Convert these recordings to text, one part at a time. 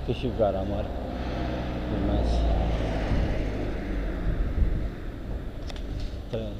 că și gara mare urmează. Tren.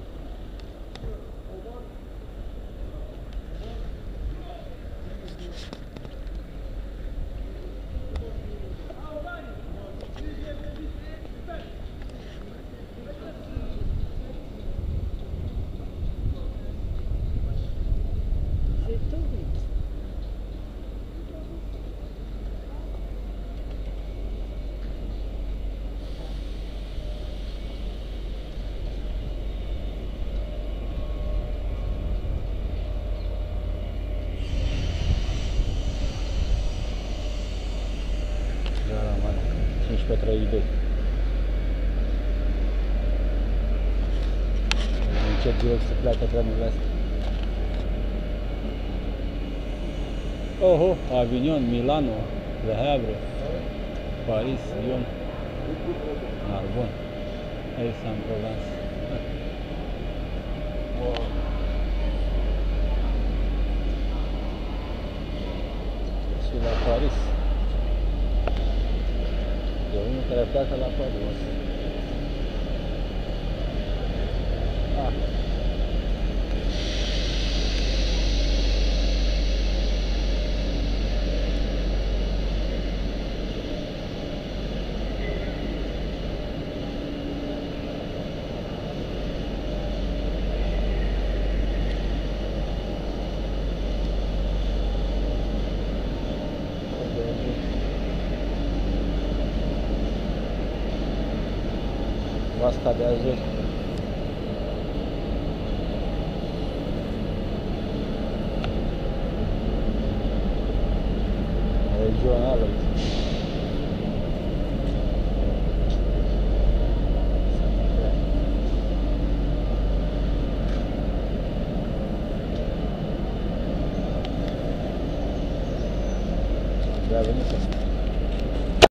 Gara mare, 1532. Încet direct să pleacă trenurile astea. Oho, Avignon, Milano, Le Havre, Paris, Lyon, Narbonne, Aix-en-Provence. Și la Paris. E unul care pleacă la Paris. Ah. Vasca de Azur.